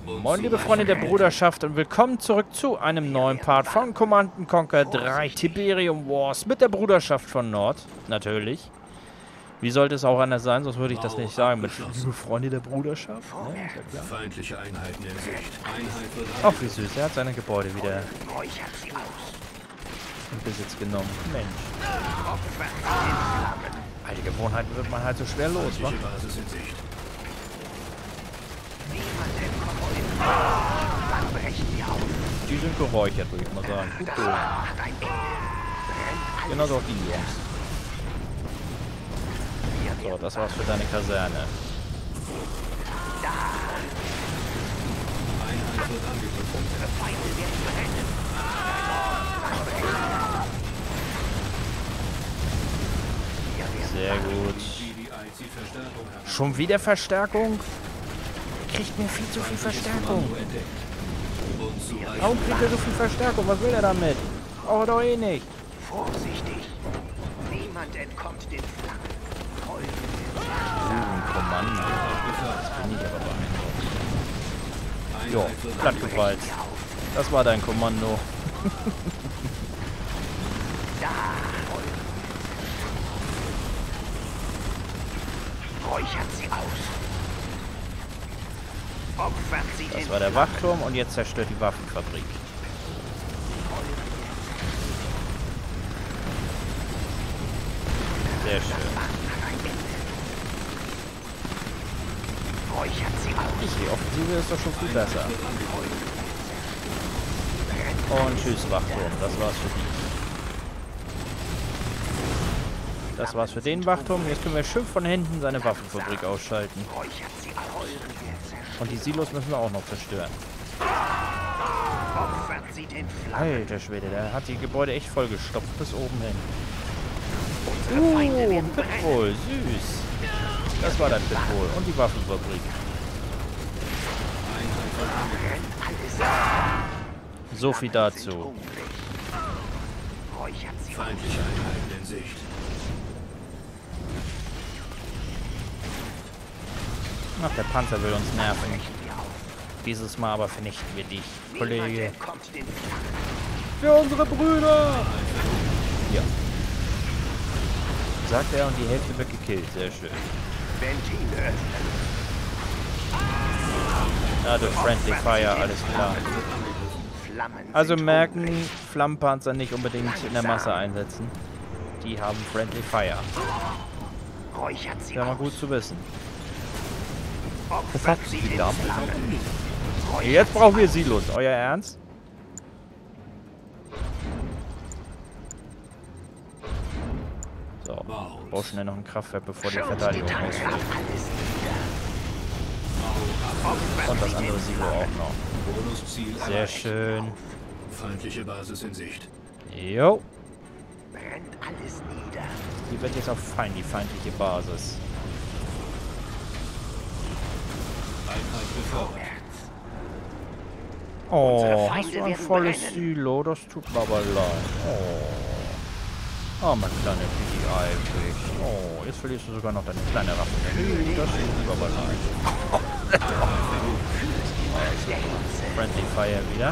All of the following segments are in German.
Moin liebe Freunde der Bruderschaft und willkommen zurück zu einem neuen Part von Command & Conquer 3 Tiberium Wars mit der Bruderschaft von Nord, natürlich. Wie sollte es auch anders sein, sonst würde ich das nicht sagen mit liebe Freunde der Bruderschaft. Ne? Ist ja klar. Feindliche Einheiten in Sicht. Einheit wird Ach wie süß, er hat seine Gebäude wieder in Besitz genommen. Mensch. Alte Gewohnheiten wird man halt so schwer los, wa? feindliche Basis in Sicht. Die sind geräuchert, würde ich mal sagen. Gut so. Genau doch die Jungs. So, das war's für deine Kaserne. Einheit wird angegriffen. Sehr gut. GDI zieht Verstärkung heran. Schon wieder Verstärkung? Kriegt mir viel zu viel Verstärkung. Kommando entdeckt. Unzureichend. Warum kriegt er so viel Verstärkung? Was will er damit? Braucht er doch eh nicht. Vorsichtig! Niemand entkommt den Flammen. Ein Kommando. Das bin ich aber beeindruckt. Jo, Einheit wird plattgewalzt. Das war dein Kommando. Räuchert sie aus. Opfert sie den Das war der Wachturm und jetzt zerstört die Waffenfabrik. Sehr schön. Räuchert sie aus. Die Offensive ist doch schon viel besser. Und tschüss, Wachturm. Das war's für dich. Das war's für den Wachturm. Jetzt können wir schön von hinten seine Waffenfabrik ausschalten. Räuchert sie aus. Und die Silos müssen wir auch noch zerstören. Opfert sie den Flammen. Alter Schwede, der hat die Gebäude echt vollgestopft bis oben hin. Unsere Feinde werden brennen. Pitbull, süß. Das war der Pitbull und die Waffenfabrik. Brennt alles. So viel Sind dazu. hungrig. Räuchert sie aus. Feindliche Einheiten in Sicht. Ach, der Panzer will uns nerven. Dieses Mal aber vernichten wir dich, Niemand Kollege. entkommt den Flammen. Für unsere Brüder! Ja. Sagt er und die Hälfte wird gekillt. Sehr schön. Ventile öffnen. Ja, du Friendly Fire, alles klar. Flammen Also sind merken, hungrig. Flammenpanzer nicht unbedingt in der Masse einsetzen. Die haben Friendly Fire. Räuchert sie Wäre mal aus. gut zu wissen. Opfert sie den Flammen. Jetzt brauchen wir Silos. Euer Ernst? So, brauch schnell noch ein Kraftwerk, bevor die Verteidigung ausfällt. Und das andere Silo auch noch. Bonusziel Sehr erreicht. schön. Feindliche Basis in Sicht. Jo. Brennt alles nieder. Die wird jetzt auf die feindliche Basis. Einheit befördert. Oh, Feinde hast du ein werden volles brennen. Silo? Das tut mir aber leid. Oh, mein kleiner Piggy eigentlich. Oh, jetzt verlierst du sogar noch deine kleine Raffinerie. Das tut mir aber leid. Friendly Fire wieder.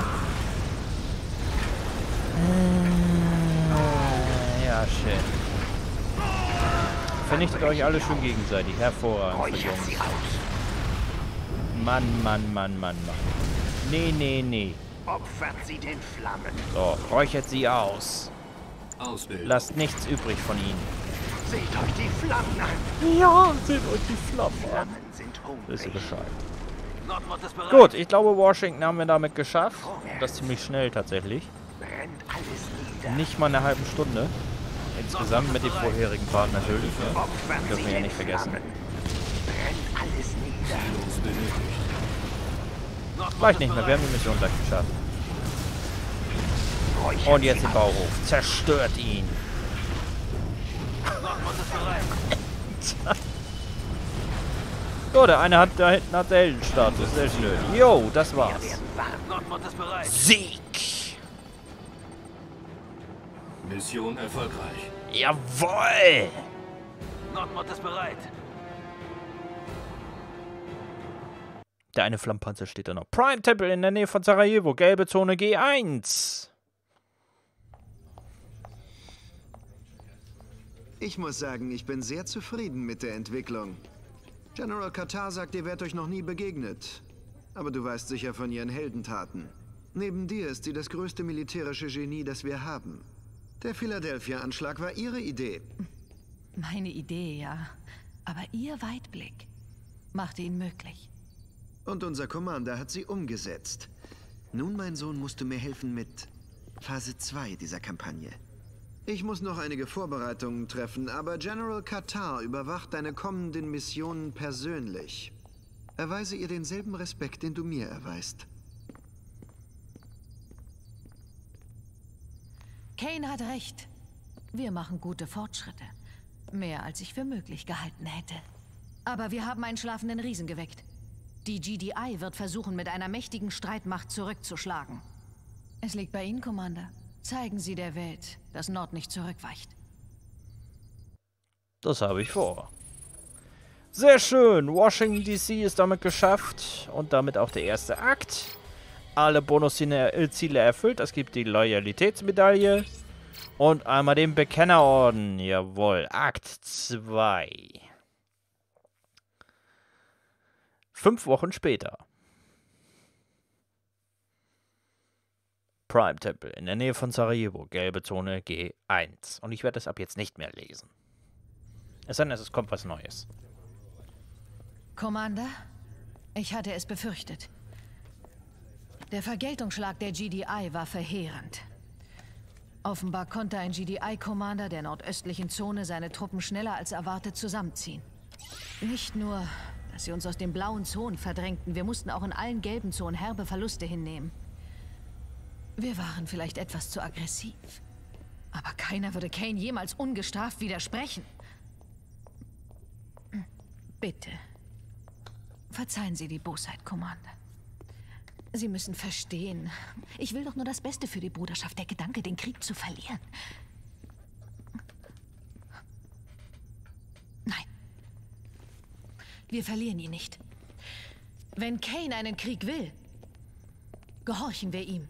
Ja, schön. Vernichtet euch alle schön gegenseitig. Hervorragend, Räuchert Jungs. sie aus. Mann, Mann, Mann, Mann, Mann. Nee, nee, nee. Opfert sie den Flammen. So, räuchert sie aus. Ausbildung. Lasst nichts übrig von ihnen. Seht euch die Flammen an. Ja, seht euch die Flammen an. Flammen sind Wisst ihr hungrig. Bescheid. Nordmond ist bereit. Gut, ich glaube, Washington haben wir damit geschafft. Und das ziemlich schnell tatsächlich. Brennt alles nieder. Nicht mal eine halbe Stunde. Insgesamt mit dem vorherigen Part natürlich. Ne? Opfern Dürfen sie wir ja den nicht vergessen. Flammen. Brennt alles nieder. Silos benötigt. Gleich nicht mehr, wir haben die Mission gleich geschafft. Räuchert Und jetzt sie den aus. Bauhof. Zerstört ihn. Nordmond ist bereit. So, der eine hat da hinten hat der Heldenstatus. Sehr schön. Jo, das Wir war's. werden warm. Nordmond ist bereit. Sieg! Mission erfolgreich. Jawohl! Nordmond ist bereit. Der eine Flammpanzer steht da noch. Prime-Tempel in der Nähe von Sarajevo. Gelbe Zone G1. Ich muss sagen, ich bin sehr zufrieden mit der Entwicklung. General Katar sagt, ihr werdet euch noch nie begegnet. Aber du weißt sicher von ihren Heldentaten. Neben dir ist sie das größte militärische Genie, das wir haben. Der Philadelphia-Anschlag war ihre Idee. Meine Idee, ja. Aber ihr Weitblick machte ihn möglich. Und unser Commander hat sie umgesetzt. Nun, mein Sohn, musst du mir helfen mit Phase 2 dieser Kampagne. Ich muss noch einige Vorbereitungen treffen, aber General Katar überwacht deine kommenden Missionen persönlich. Erweise ihr denselben Respekt, den du mir erweist. Kane hat recht. Wir machen gute Fortschritte. Mehr, als ich für möglich gehalten hätte. Aber wir haben einen schlafenden Riesen geweckt. Die GDI wird versuchen, mit einer mächtigen Streitmacht zurückzuschlagen. Es liegt bei Ihnen, Commander. Zeigen Sie der Welt, dass Nord nicht zurückweicht. Das habe ich vor. Sehr schön. Washington DC ist damit geschafft. Und damit auch der erste Akt. Alle Bonusziele erfüllt. Es gibt die Loyalitätsmedaille. Und einmal den Bekennerorden. Jawohl. Akt 2. 5 Wochen später. Prime-Tempel in der Nähe von Sarajevo. Gelbe Zone G1. Und ich werde es ab jetzt nicht mehr lesen. Es sei denn, es kommt was Neues. Commander, ich hatte es befürchtet. Der Vergeltungsschlag der GDI war verheerend. Offenbar konnte ein GDI-Commander der nordöstlichen Zone seine Truppen schneller als erwartet zusammenziehen. Nicht nur, dass sie uns aus den blauen Zonen verdrängten, wir mussten auch in allen gelben Zonen herbe Verluste hinnehmen. Wir waren vielleicht etwas zu aggressiv. Aber keiner würde Kane jemals ungestraft widersprechen. Bitte. Verzeihen Sie die Bosheit, Commander. Sie müssen verstehen. Ich will doch nur das Beste für die Bruderschaft. Der Gedanke, den Krieg zu verlieren. Nein. Wir verlieren ihn nicht. Wenn Kane einen Krieg will, gehorchen wir ihm.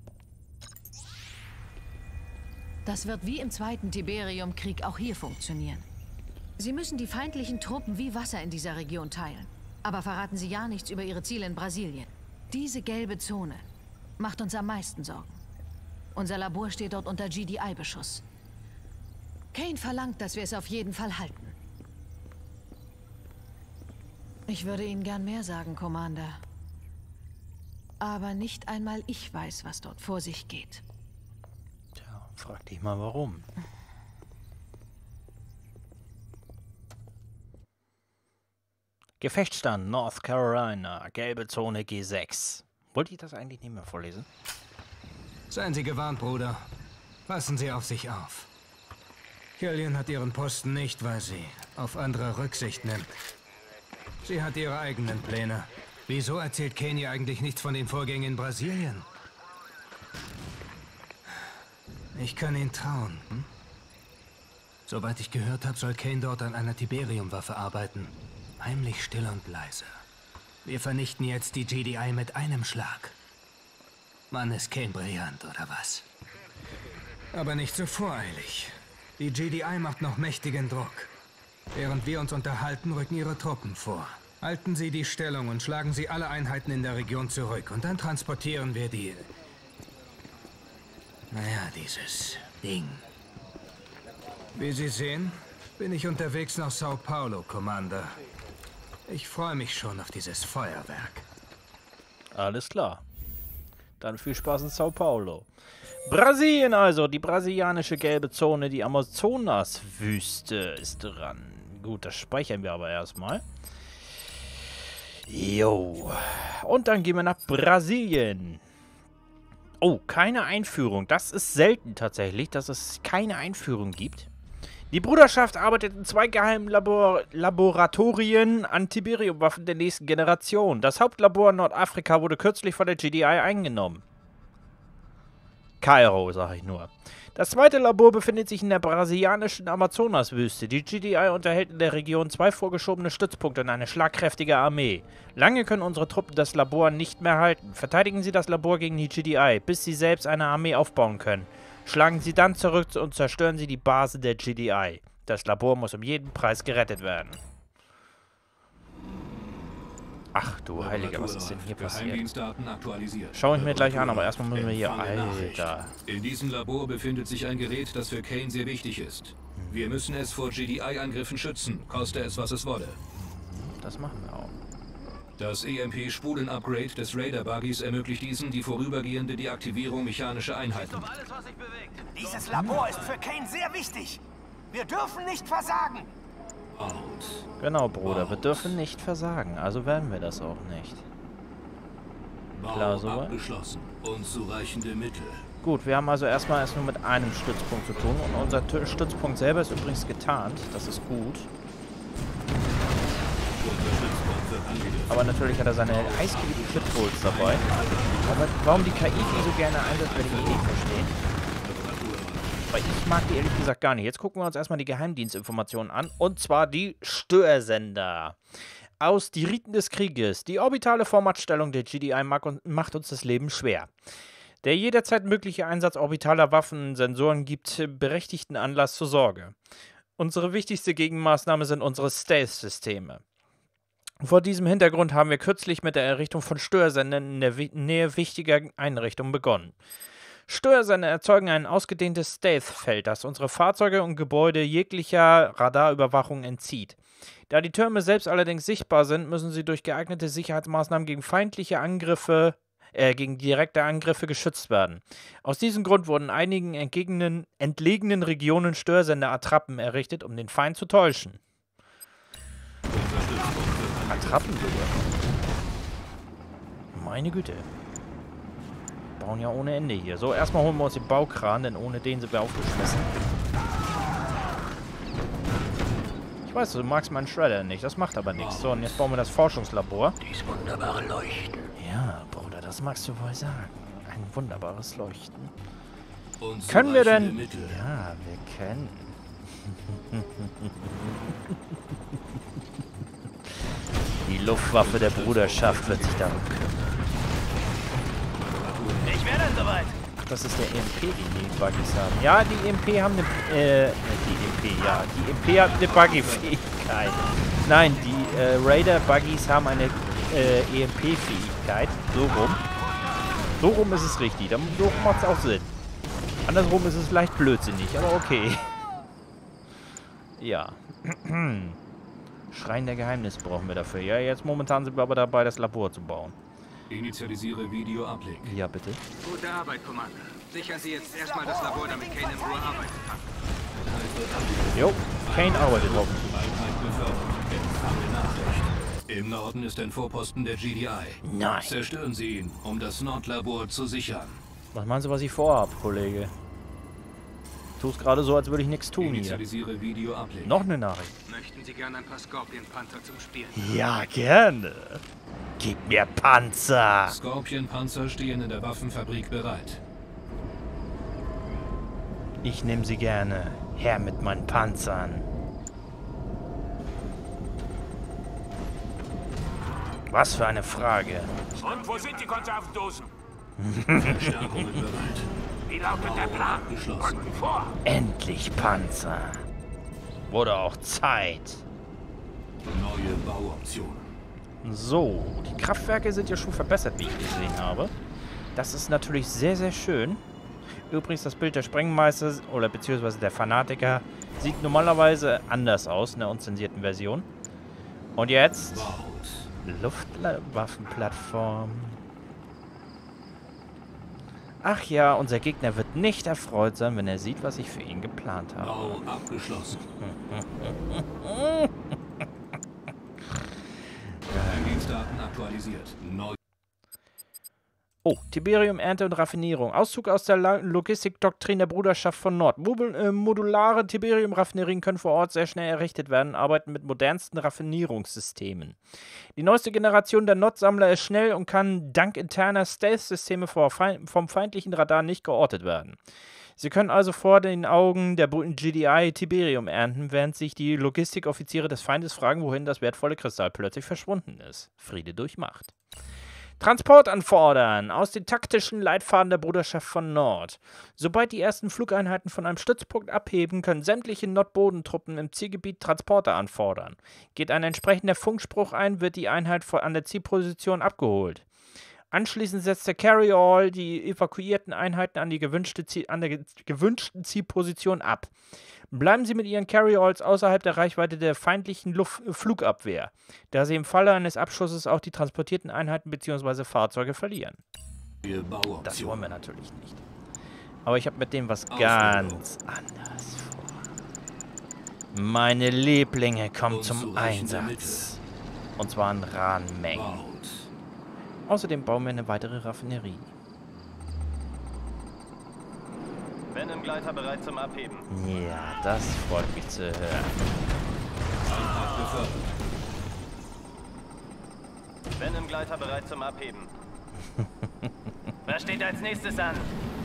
Das wird wie im Zweiten Tiberium-Krieg auch hier funktionieren. Sie müssen die feindlichen Truppen wie Wasser in dieser Region teilen. Aber verraten Sie ja nichts über Ihre Ziele in Brasilien. Diese gelbe Zone macht uns am meisten Sorgen. Unser Labor steht dort unter GDI-Beschuss. Kane verlangt, dass wir es auf jeden Fall halten. Ich würde Ihnen gern mehr sagen, Commander. Aber nicht einmal ich weiß, was dort vor sich geht. Tja, frag dich mal warum. Gefechtsstand North Carolina, gelbe Zone G6. Wollte ich das eigentlich nicht mehr vorlesen? Seien Sie gewarnt, Bruder. Passen Sie auf sich auf. Killian hat ihren Posten nicht, weil sie auf andere Rücksicht nimmt. Sie hat ihre eigenen Pläne. Wieso erzählt Kane ihr eigentlich nichts von den Vorgängen in Brasilien? Ich kann ihn trauen. Hm? Soweit ich gehört habe, soll Kane dort an einer Tiberium-Waffe arbeiten. Heimlich, still und leise. Wir vernichten jetzt die GDI mit einem Schlag. Mann, ist Kane brillant, oder was? Aber nicht so voreilig. Die GDI macht noch mächtigen Druck. Während wir uns unterhalten, rücken ihre Truppen vor. Halten Sie die Stellung und schlagen Sie alle Einheiten in der Region zurück. Und dann transportieren wir die... Naja, dieses Ding. Wie Sie sehen, bin ich unterwegs nach Sao Paulo, Commander. Ich freue mich schon auf dieses Feuerwerk. Alles klar. Dann viel Spaß in Sao Paulo. Brasilien also, die brasilianische gelbe Zone, die Amazonaswüste ist dran. Gut, das speichern wir aber erstmal. Jo. Und dann gehen wir nach Brasilien. Oh, keine Einführung. Das ist selten tatsächlich, dass es keine Einführung gibt. Die Bruderschaft arbeitet in 2 geheimen Laboratorien an Tiberium-Waffen der nächsten Generation. Das Hauptlabor in Nordafrika wurde kürzlich von der GDI eingenommen. Kairo, sag ich nur. Das zweite Labor befindet sich in der brasilianischen Amazonaswüste. Die GDI unterhält in der Region 2 vorgeschobene Stützpunkte und eine schlagkräftige Armee. Lange können unsere Truppen das Labor nicht mehr halten. Verteidigen Sie das Labor gegen die GDI, bis Sie selbst eine Armee aufbauen können. Schlagen Sie dann zurück und zerstören Sie die Base der GDI. Das Labor muss um jeden Preis gerettet werden. Ach du Heiliger, was ist denn hier passiert? Geheimdienstdaten aktualisiert. Schau ich mir gleich an, aber erstmal müssen wir hier... Alter. In diesem Labor befindet sich ein Gerät, das für Kane sehr wichtig ist. Wir müssen es vor GDI-Angriffen schützen, koste es, was es wolle. Das machen wir auch. Das EMP-Spulen-Upgrade des Raider-Buggies ermöglicht diesen die vorübergehende Deaktivierung mechanischer Einheiten. Alles, was sich bewegt. Dieses Labor ist für Kane sehr wichtig. Wir dürfen nicht versagen. Aus. Genau, Bruder, wir dürfen nicht versagen, also werden wir das auch nicht. Klar, Bau soweit? abgeschlossen. Unzureichende Mittel. Gut, wir haben also erstmal nur mit einem Stützpunkt zu tun und unser Stützpunkt selber ist übrigens getarnt, das ist gut. Aber natürlich hat er seine heißgeliebten Pitbulls dabei. Aber warum die KI die so gerne einsetzt, werde ich nicht verstehen. Weil ich mag die ehrlich gesagt gar nicht. Jetzt gucken wir uns erstmal die Geheimdienstinformationen an. Und zwar die Störsender. Aus Die Riten des Krieges. Die orbitale Vormachtstellung der GDI macht uns das Leben schwer. Der jederzeit mögliche Einsatz orbitaler Waffen und Sensoren gibt berechtigten Anlass zur Sorge. Unsere wichtigste Gegenmaßnahme sind unsere Stealth-Systeme. Vor diesem Hintergrund haben wir kürzlich mit der Errichtung von Störsendern in der Nähe wichtiger Einrichtungen begonnen. Störsender erzeugen ein ausgedehntes Stealth-Feld, das unsere Fahrzeuge und Gebäude jeglicher Radarüberwachung entzieht. Da die Türme selbst allerdings sichtbar sind, müssen sie durch geeignete Sicherheitsmaßnahmen gegen feindliche Angriffe, gegen direkte Angriffe geschützt werden. Aus diesem Grund wurden in einigen entlegenen Regionen Störsender-Attrappen errichtet, um den Feind zu täuschen. Attrappen sogar. Meine Güte. Bauen ja ohne Ende hier. So, erstmal holen wir uns den Baukran, denn ohne den sind wir aufgeschmissen. Ich weiß, du magst meinen Shredder nicht. Das macht aber nichts. So, und jetzt bauen wir das Forschungslabor. Dies wunderbare Leuchten. Ja, Bruder, das magst du wohl sagen. Ein wunderbares Leuchten. Unzureichende Können wir denn... Mittel. Ja, wir können. Die Luftwaffe der Bruderschaft wird sich darum kümmern. Ich wäre dann soweit. Ach, das ist der EMP, den die Buggies haben. Ja, die EMP haben eine... Die EMP hat eine Buggy-Fähigkeit. Nein, die Raider-Buggies haben eine EMP-Fähigkeit. So rum. So rum ist es richtig. So macht es auch Sinn. Andersrum ist es vielleicht blödsinnig, aber okay. Ja. Schrein der Geheimnisse brauchen wir dafür. Ja, jetzt momentan sind wir aber dabei, das Labor zu bauen. Initialisiere Video-Uplink. Ja, bitte. Gute Arbeit, Commander. Sichern Sie jetzt erstmal das Labor, damit Kane in Ruhe arbeiten kann. Jo, Kane arbeitet drauf. Einheit befördert. Empfange Nachricht. Im Norden ist ein Vorposten der GDI. Nein. Zerstören Sie ihn, um das Nordlabor zu sichern. Was meinen Sie, was ich vorhab, Kollege? Tu es gerade so, als würde ich nichts tun hier. Initialisiere Video-Uplink. Noch eine Nachricht. Möchten Sie gerne ein paar Scorpion-Panther zum Spielen? Ja, gerne. Gib mir Panzer. Scorpion-Panzer stehen in der Waffenfabrik bereit. Ich nehme sie gerne. Her mit meinen Panzern. Was für eine Frage. Und wo sind die Konservendosen? Verstärkungen bereit. Wie lautet der Plan? Abgeschlossen. Rücken vor. Endlich Panzer. Wurde auch Zeit. Neue Bauoptionen. So, die Kraftwerke sind ja schon verbessert, wie ich gesehen habe. Das ist natürlich sehr, sehr schön. Übrigens, das Bild der Sprengmeister oder beziehungsweise der Fanatiker sieht normalerweise anders aus in der unzensierten Version. Und jetzt Luftwaffenplattform. Ach ja, unser Gegner wird nicht erfreut sein, wenn er sieht, was ich für ihn geplant habe. Bau abgeschlossen. Geheimdienstdaten aktualisiert. Neu Oh, Tiberium, Ernte und Raffinierung. Auszug aus der Logistikdoktrin der Bruderschaft von Nord. Modulare Tiberium-Raffinerien können vor Ort sehr schnell errichtet werden, arbeiten mit modernsten Raffinierungssystemen. Die neueste Generation der Nord-Sammler ist schnell und kann dank interner Stealth-Systeme vom feindlichen Radar nicht geortet werden. Sie können also vor den Augen der GDI Tiberium ernten, während sich die Logistikoffiziere des Feindes fragen, wohin das wertvolle Kristall plötzlich verschwunden ist. Friede durch Macht. Transport anfordern aus den taktischen Leitfaden der Bruderschaft von Nord. Sobald die ersten Flugeinheiten von einem Stützpunkt abheben, können sämtliche Nordbodentruppen im Zielgebiet Transporter anfordern. Geht ein entsprechender Funkspruch ein, wird die Einheit an der Zielposition abgeholt. Anschließend setzt der Carry-All die evakuierten Einheiten an der gewünschten Zielposition ab. Bleiben Sie mit Ihren Carry-Alls außerhalb der Reichweite der feindlichen Flugabwehr, da Sie im Falle eines Abschusses auch die transportierten Einheiten bzw. Fahrzeuge verlieren. Das wollen wir natürlich nicht. Aber ich habe mit dem was ganz anderes vor. Meine Lieblinge kommen zum Einsatz. Und zwar in raren Mengen. Außerdem bauen wir eine weitere Raffinerie. Venom-Gleiter bereit zum Abheben. Ja, das freut mich zu hören. Venom-Gleiter bereit zum Abheben. Was steht als nächstes an?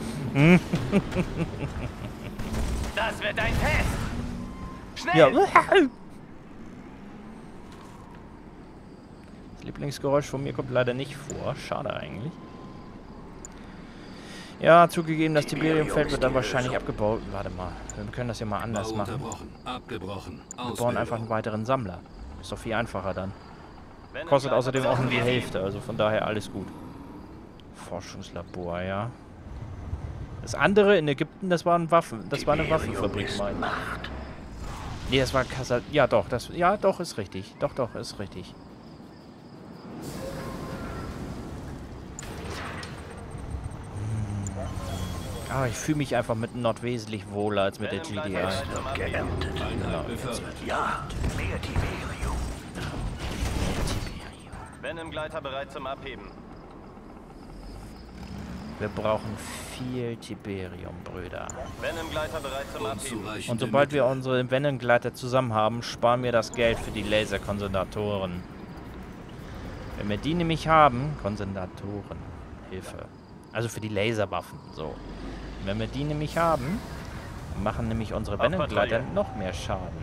Das wird ein Test! Schnell! Ja. Das Lieblingsgeräusch von mir kommt leider nicht vor. Schade eigentlich. Ja, zugegeben, das Tiberiumfeld wird dann wahrscheinlich abgebaut. Warte mal, wir können das ja mal anders machen. Wir bauen einfach einen weiteren Sammler. Ist doch viel einfacher dann. Kostet außerdem auch nur die Hälfte, also von daher alles gut. Forschungslabor, ja. Das andere in Ägypten, das war eine Waffenfabrik, meine ich. Nee, das war Kassel. Ja, doch, doch, ist richtig. Doch, ist richtig. Aber ich fühle mich einfach mit Nord wesentlich wohler als mit der GDI. Geerntet. Ja, mehr Tiberium. Venom-Gleiter bereit zum Abheben. Wir brauchen viel Tiberium, Brüder. Venom-Gleiter bereit zum Abheben. Und sobald wir unsere Venom-Gleiter zusammen haben, sparen wir das Geld für die Laserkonsendatoren. Wenn wir die nämlich haben, Konsendatoren, Hilfe. Also für die Laserwaffen, so. Wenn wir die nämlich haben, machen nämlich unsere Venom-Gleiter noch mehr Schaden.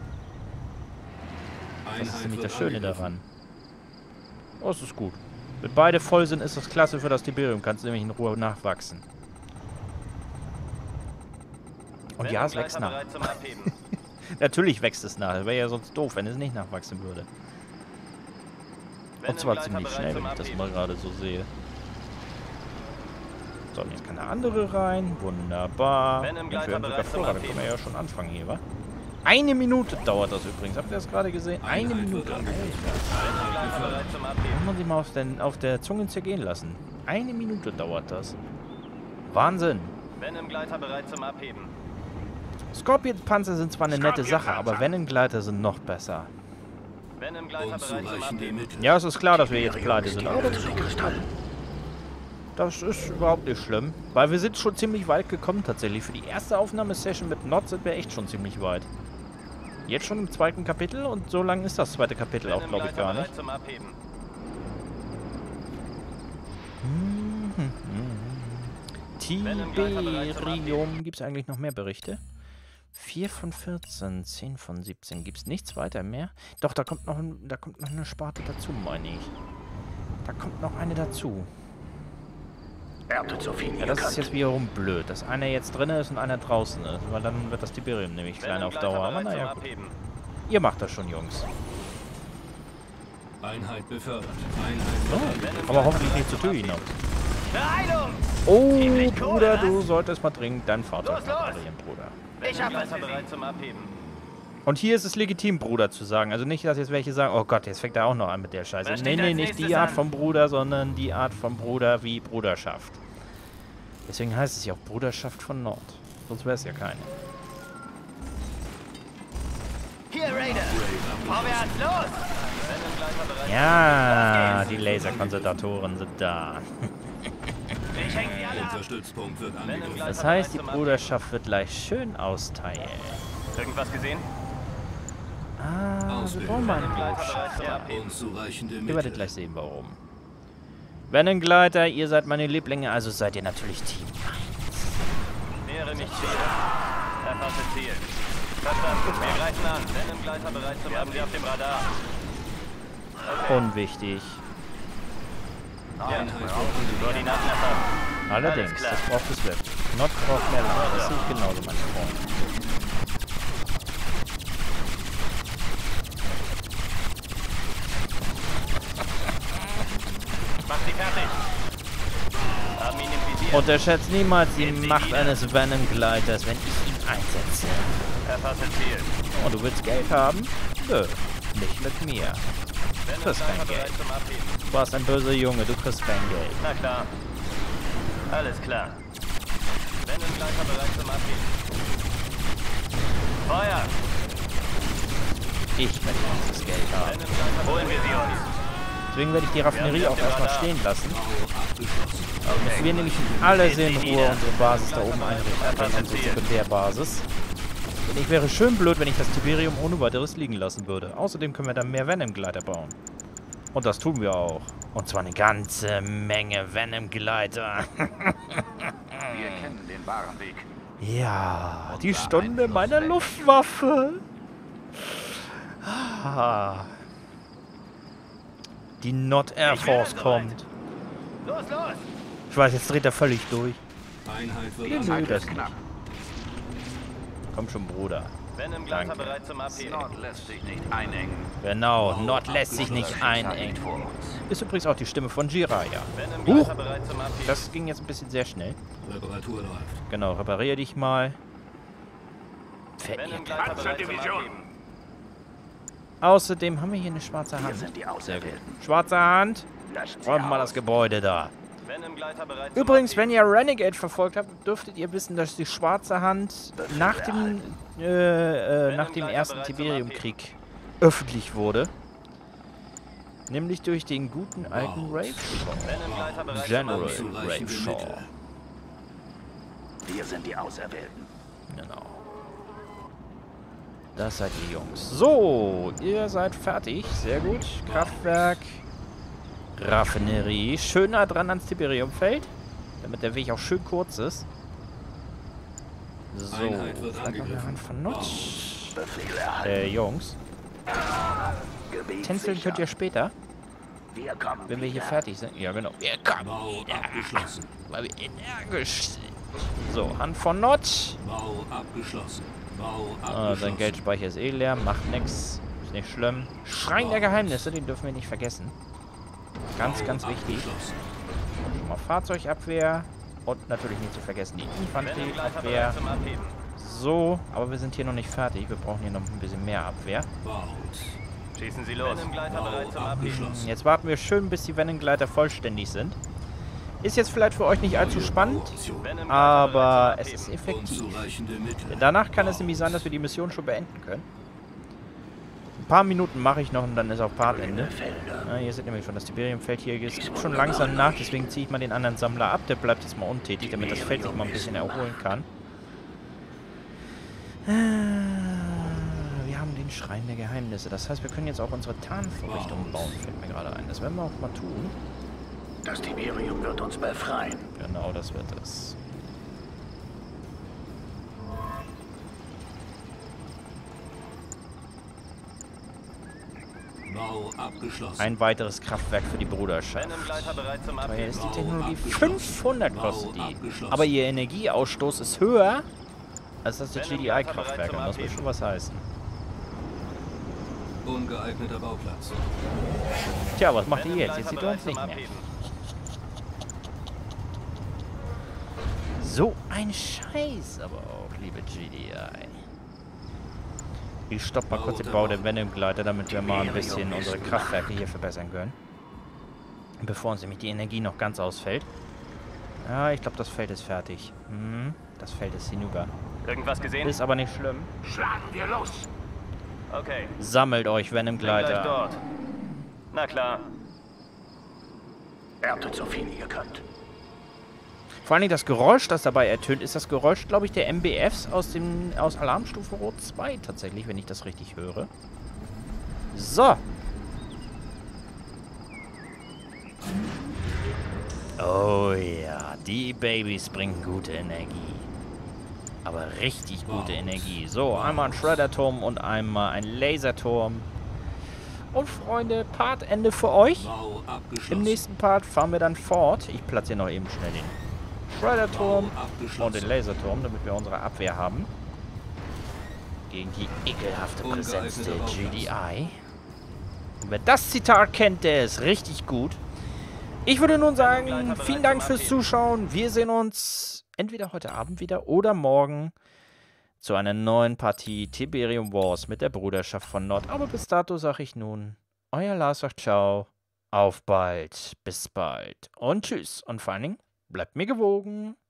Das ist nämlich das Schöne daran. Oh, es ist gut. Wenn beide voll sind, ist das klasse für das Tiberium. Kannst du nämlich in Ruhe nachwachsen. Und ja, es wächst nach. Natürlich wächst es nach. Das wäre ja sonst doof, wenn es nicht nachwachsen würde. Und zwar ziemlich schnell, wenn ich das mal gerade so sehe. So, und jetzt kann der andere rein. Wunderbar. Und wir haben sogar Flora. Dann können wir ja schon anfangen hier, wa? 1 Minute dauert das übrigens. Habt ihr das gerade gesehen? 1 Minute. Kann man sich mal auf der Zunge zergehen lassen. 1 Minute dauert das. Wahnsinn. Venom-Gleiter bereit zum Abheben. Scorpion-Panzer sind zwar eine nette Sache, aber Venom-Gleiter sind noch besser. Venom-Gleiter bereit zum Abheben. Ja, es ist klar, dass wir jetzt pleite sind. Aber das ist überhaupt nicht schlimm. Weil wir sind schon ziemlich weit gekommen tatsächlich. Für die erste Aufnahmesession mit Nord sind wir echt schon ziemlich weit. Jetzt schon im 2. Kapitel und so lang ist das 2. Kapitel auch, glaube ich, gar nicht. Tiberium. Gibt es eigentlich noch mehr Berichte? 4 von 14, 10 von 17. Gibt es nichts weiter mehr? Doch, da kommt noch eine Sparte dazu, meine ich. Da kommt noch eine dazu. So viel ja, das ist jetzt wiederum blöd, dass einer jetzt drin ist und einer draußen ist, weil dann wird das Tiberium nämlich klein auf Dauer. Aber naja, gut. Ihr macht das schon, Jungs. Einheit befördert. Aber hoffentlich nicht zu Tür hinaus. Oh, Bruder, du solltest mal dringend dein Fahrzeug reparieren, Bruder. Ich habe bereit zum Abheben. Und hier ist es legitim, Bruder zu sagen. Also nicht, dass jetzt welche sagen, oh Gott, jetzt fängt er auch noch an mit der Scheiße. Nee, nicht die Art von Bruder, sondern die Art von Bruder wie Bruderschaft. Deswegen heißt es ja auch Bruderschaft von Nord. Sonst wäre es ja keine. Hier, Raider! Vorwärts, los! Ja, die Laserkonsentatoren sind da. Ich häng sie alle ab. Unser Stützpunkt wird angegriffen. Das heißt, die Bruderschaft wird gleich schön austeilen. Irgendwas gesehen? Ah, wir brauchen mal einen Botschafter. Unzureichende Ihr werdet Mittel. gleich sehen, warum. Venom-Gleiter, ihr seid meine Lieblinge, also seid ihr natürlich Team 1. Nähere mich Ziel. Erfasse Ziel. Verstanden. Wir greifen an. Venom-Gleiter bereit zum Haben Sie auf dem Radar. Unwichtig. Koordinaten erfasst. Allerdings, Alles klar. das braucht es wirklich. Not braucht mehr Land, das sehe ich genauso, mein Freund. Mach sie fertig. Haben ihn im Visier. Unterschätzt niemals die Macht eines Venom-Gleiters, wenn ich ihn einsetze. Erfasse Ziel. Oh, du willst Geld haben? Nö, nicht mit mir. Du kriegst kein Venom-Gleiter Geld. bereit zum Abheben. Du warst ein böser Junge, du kriegst kein Geld. Na klar. Alles klar. Venom-Gleiter bereit zum Abheben. Feuer! Ich möchte dieses Geld haben. Venom-Gleiter holen wir sie uns. Deswegen werde ich die Raffinerie auch erstmal stehen lassen. Müssen wir nämlich alle in Ruhe unsere Basis da oben einrichten können, unsere Sekundärbasis. Denn ich wäre schön blöd, wenn ich das Tiberium ohne weiteres liegen lassen würde. Außerdem können wir dann mehr Venom-Gleiter bauen. Und das tun wir auch. Und zwar eine ganze Menge Venom-Gleiter. Wir kennen den wahren Weg. Ja, die Stunde meiner Luftwaffe. Ah. Die Not Air Force kommt. Los, los! Ich weiß, jetzt dreht er völlig durch. Einheit wird Nö, angegriffen. das nicht. Komm schon, Bruder. Venom-Gleiter Danke. bereit zum Abheben. Nord lässt sich nicht einengen. Genau, Nord lässt sich nicht einengen. Vor uns. Ist übrigens auch die Stimme von Jiraiya. Venom-Gleiter bereit zum Abheben. Das ging jetzt ein bisschen sehr schnell. Reparatur läuft. Genau, repariere dich mal. Verirrt. Venom-Gleiter bereit zum Abheben. Außerdem haben wir hier eine schwarze Hand. sind die Sehr gut. Auserwählten. Schwarze Hand. Lasst sie Räumt mal aus. das Gebäude da. Venom-Gleiter bereit zum Übrigens, Abheben. wenn ihr Renegade verfolgt habt, dürftet ihr wissen, dass die Schwarze Hand nach dem ersten Tiberium-Krieg öffentlich wurde. Nämlich durch den guten alten Rafe Shaw. Venom-Gleiter bereit zum General Abheben. Rafe Shaw. Wir sind die Auserwählten. Genau. Das seid ihr Jungs. So, ihr seid fertig. Sehr gut. Kraftwerk. Raffinerie. Schön nah dran ans Tiberiumfeld. Damit der Weg auch schön kurz ist. So, Einheit wird vielleicht noch eine angegriffen. Hand von Notch. Befehl erhalten. Jungs. Gebiet Tänzeln sicher. könnt ihr später, Wir kommen wenn wir hier wieder. fertig sind. Ja, genau. Wir kommen Bau wieder, abgeschlossen. weil wir energisch sind. So, Hand von Notch. Bau abgeschlossen. Bau Ah, sein abgeschlossen. Geldspeicher ist eh leer, macht nix. Ist nicht schlimm. Schrein der Geheimnisse, den dürfen wir nicht vergessen. Ganz, Bau ganz wichtig. abgeschlossen. Schon mal Fahrzeugabwehr. Und natürlich nicht zu vergessen die Venom-Gleiter Infanterieabwehr. bereit zum Abheben. So, aber wir sind hier noch nicht fertig. Wir brauchen hier noch ein bisschen mehr Abwehr. Baut. Schießen Sie los. Venom-Gleiter bereit Bau zum Abheben. abgeschlossen. Jetzt warten wir schön, bis die Venom-Gleiter vollständig sind. Ist jetzt vielleicht für euch nicht allzu spannend, Venom-Gleiter aber bereit es zum ist Abheben. effektiv. Unzureichende Mittel. Danach kann es nämlich sein, dass wir die Mission schon beenden können. Ein paar Minuten mache ich noch und dann ist auch Partende. Ja, hier seht nämlich schon das Tiberiumfeld hier ist schon langsam nach, deswegen ziehe ich mal den anderen Sammler ab. Der bleibt jetzt mal untätig, damit das Feld sich mal ein bisschen erholen kann. Wir haben den Schrein der Geheimnisse. Das heißt, wir können jetzt auch unsere Tarnvorrichtung bauen, fällt mir gerade ein. Das werden wir auch mal tun. Das Tiberium wird uns befreien. Genau, das wird es. Bau abgeschlossen. Ein weiteres Kraftwerk für die Bruderschaft. Venom-Gleiter bereit zum Teuer Abheben. ist die Technologie. abgeschlossen. 500 kostet Bau die. abgeschlossen. Aber ihr Energieausstoß ist höher als das der Venom-Gleiter GDI-Kraftwerk. bereit zum Das muss Abheben. schon was heißen. Ungeeigneter Bauplatz. Tja, was macht ihr jetzt? Jetzt Venom-Gleiter seht ihr bereit uns zum nicht mehr. Abheben. So ein Scheiß aber auch, liebe GDI. Ich stopp mal kurz den Bau der Venom-Gleiter, damit wir mal ein bisschen unsere Kraftwerke hier verbessern können. Bevor uns nämlich die Energie noch ganz ausfällt. Ja, ich glaube, das Feld ist fertig. Das Feld ist hinüber. Irgendwas gesehen? Ist aber nicht schlimm. Schlagen wir los. Okay. Sammelt euch Bin gleich Venom-Gleiter. dort. Na klar. Erntet so viel ihr könnt. Vor allem das Geräusch, das dabei ertönt, ist das Geräusch, glaube ich, der MBFs aus Alarmstufe Rot 2 tatsächlich, wenn ich das richtig höre. So. Oh ja, die Babys bringen gute Energie. Aber richtig gute Energie. So, einmal ein Shredder-Turm und einmal ein Laserturm. Und Freunde, Partende für euch. Im nächsten Part fahren wir dann fort. Ich platziere noch eben schnell den Shredder-Turm und den Laserturm, damit wir unsere Abwehr haben. Gegen die ekelhafte Präsenz der GDI. Und wer das Zitat kennt, der ist richtig gut. Ich würde nun sagen, vielen Dank fürs Zuschauen. Wir sehen uns entweder heute Abend wieder oder morgen zu einer neuen Partie Tiberium Wars mit der Bruderschaft von Nord. Aber bis dato sage ich nun, euer Lars sagt ciao, auf bald, bis bald und tschüss. Und vor allen Dingen, bleibt mir gewogen.